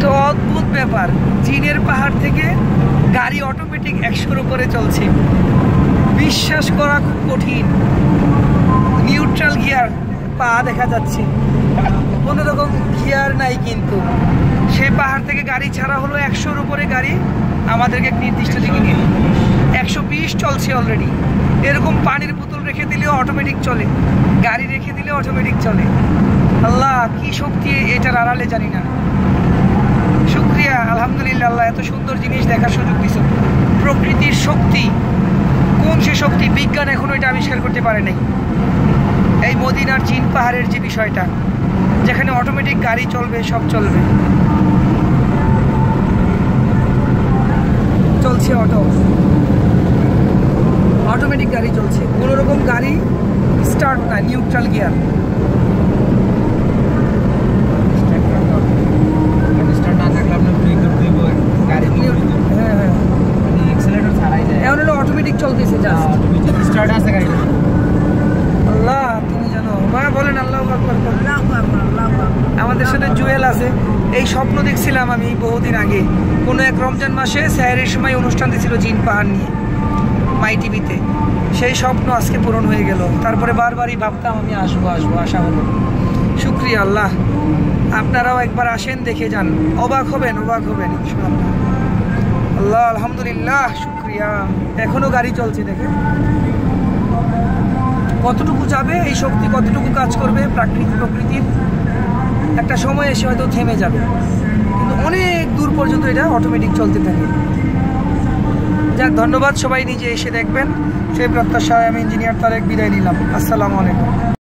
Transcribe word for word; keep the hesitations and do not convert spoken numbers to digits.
অদ্ভুত ব্যাপার, জিনের পাহাড় থেকে গাড়ি অটোমেটিক একশোর উপরে চলছে। বিশ্বাস করা খুব কঠিন। নিউট্রাল গিয়ার, পা দেখা যাচ্ছে, কোনো রকম গিয়ার নাই, কিন্তু সেই পাহাড় থেকে গাড়ি ছাড়া হলো একশোর উপরে গাড়ি আমাদেরকে নির্দিষ্ট দিকে নিয়ে একশো বিশ চলছে অলরেডি। এরকম পানির বোতল রেখে দিলেও অটোমেটিক চলে, গাড়ি রেখে দিলেও অটোমেটিক চলে। আল্লাহ কি শক্তি এটার আড়ালে জানি না। শুকরিয়া, আলহামদুলিল্লাহ, আল্লাহ এত সুন্দর জিনিস দেখার সুযোগ দিয়েছে। প্রকৃতির শক্তি, কোন সে শক্তি বিজ্ঞান এখনো এটা আবিষ্কার করতে পারে নাই। এই মদিনার জিন পাহাড়ের যে বিষয়টা, যেখানে অটোমেটিক গাড়ি চলবে, সব চলবে, চলছে অটো, অটোমেটিক গাড়ি চলছে, কোনো রকম গাড়ি স্টার্ট না, নিউট্রাল গিয়ার। এখন হলো অটোমেটিক চলতেছে, আল্লাহ তুমি জানো। বলেন আল্লাহু আকবার। আমাদের সাথে জুয়েল আছে। এই স্বপ্ন দেখছিলাম আমি বহুদিন আগে, কোনো এক রমজান মাসে সেহরির সময় অনুষ্ঠান দিয়েছিল জিন পাহাড় নিয়ে মাই টিভিতে। সেই স্বপ্ন আজকে পূরণ হয়ে গেল। তারপরে বারবারই ভাবতাম আমি আসবো আসবো, আশা হলো। শুক্রিয়া আল্লাহ, আপনারাও একবার আসেন, দেখে যান, অবাক হবেন, অবাক হবেন ইনশাআল্লাহ। আল্লাহ আলহামদুলিল্লাহ, শুক্রিয়া। এখনো গাড়ি চলছে, দেখেন কতটুকু যাবে এই শক্তি, কতটুকু কাজ করবে প্রাকৃতিক প্রকৃতির। একটা সময় এসে হয়তো থেমে যাবে, কিন্তু অনেক দূর পর্যন্ত এটা অটোমেটিক চলতে থাকে। যাক, ধন্যবাদ, সবাই নিজে এসে দেখবেন সেই প্রত্যাশায় আমি ইঞ্জিনিয়ার তারেক বিদায় নিলাম। আসসালামু আলাইকুম।